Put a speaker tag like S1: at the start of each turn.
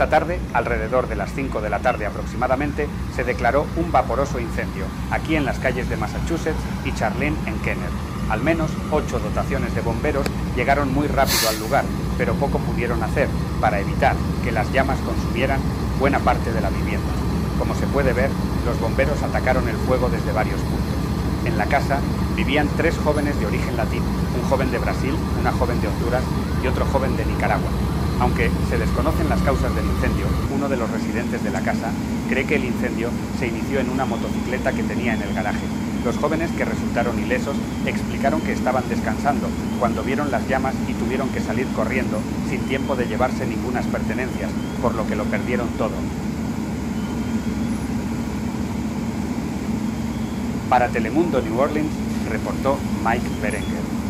S1: Esta tarde, alrededor de las 5 de la tarde aproximadamente, se declaró un vaporoso incendio, aquí en las calles de Massachusetts y Charlene en Kenner. Al menos 8 dotaciones de bomberos llegaron muy rápido al lugar, pero poco pudieron hacer para evitar que las llamas consumieran buena parte de la vivienda. Como se puede ver, los bomberos atacaron el fuego desde varios puntos. En la casa vivían 3 jóvenes de origen latino, un joven de Brasil, una joven de Honduras y otro joven de Nicaragua. Aunque se desconocen las causas del incendio, uno de los residentes de la casa cree que el incendio se inició en una motocicleta que tenía en el garaje. Los jóvenes, que resultaron ilesos, explicaron que estaban descansando cuando vieron las llamas y tuvieron que salir corriendo sin tiempo de llevarse ningunas pertenencias, por lo que lo perdieron todo. Para Telemundo New Orleans, reportó Mike Berenguer.